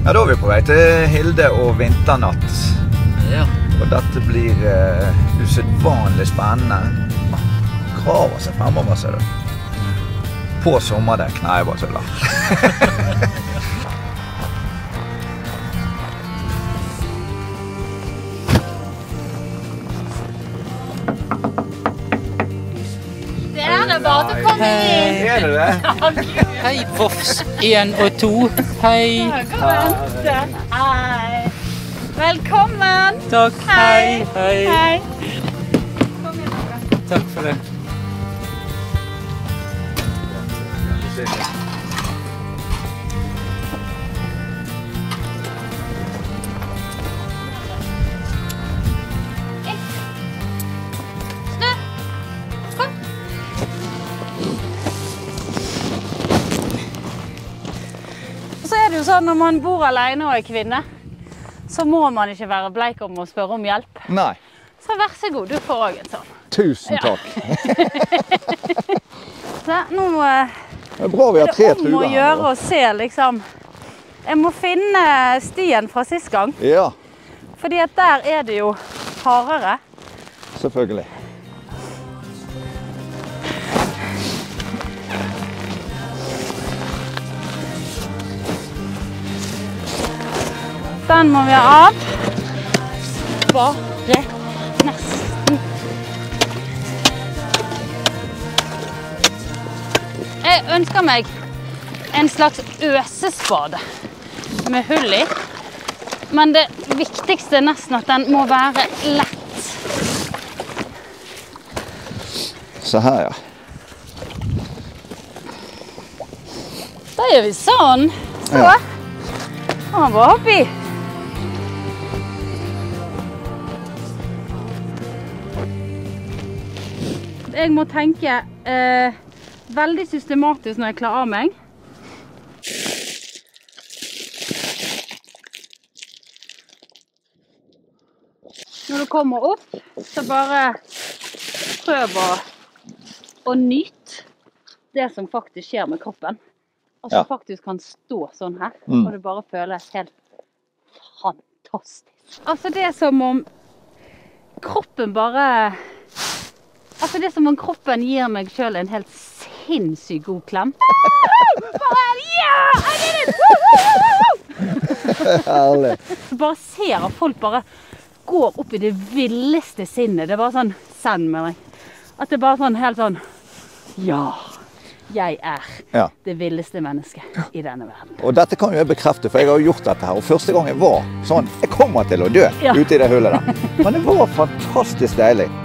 Ja, da er vi på vei til Hilde og vinternatt. Ja. Og dette blir usedvanlig spennende. Graver seg fremover, ser du. På sommerdekk. Nei, jeg bare tuller. Det er bare å komme inn. Er det det? Hei, Voffs 1 og 2. Hei. Hei. Velkommen. Takk. Hei. Hei. Hei. Takk for det. Så er det jo sånn når man bor alene og er kvinne, så må man ikke være bleik om å spørre om hjelp. Nei. Så vær så god, du får også en sånn. Tusen takk. Så nå Det er bra vi har 3 er det om truer å her. gjøre å se, liksom. Jeg må finne stien fra sist gang, Ja, fordi at der er det jo hardere. selvfølgelig. Den må vi ha av. Bare nesten. Jeg ønsker meg en slags øsespade med hull i. Men det viktigste er nesten at den må være lett. Se her, ja. Da gjør vi sånn. Så. Ja. Han var oppi. Jeg må tenke veldig systematisk når jeg klarer av meg. Når du kommer opp, så bare prøv å nyte det som faktisk skjer med kroppen. Altså Ja. faktisk kan stå sånn her, Mm. og det bare føles helt fantastisk. Altså det er som om kroppen bare... Altså det er som om kroppen gir meg selv en helt sinnssykt god klem. Bare, ja, I did it! Herlig. Så bare ser at folk bare går opp i det villeste sinnet. Det er bare sånn, send med meg. At det er bare sånn, helt sånn, ja, jeg er Ja. det villeste mennesket i denne verden. Og dette kan jo jeg bekrefte, for jeg har jo gjort dette her. Og første gang jeg var sånn, jeg kommer til å dø Ja. ute i det hullet der. Men det var fantastisk deilig.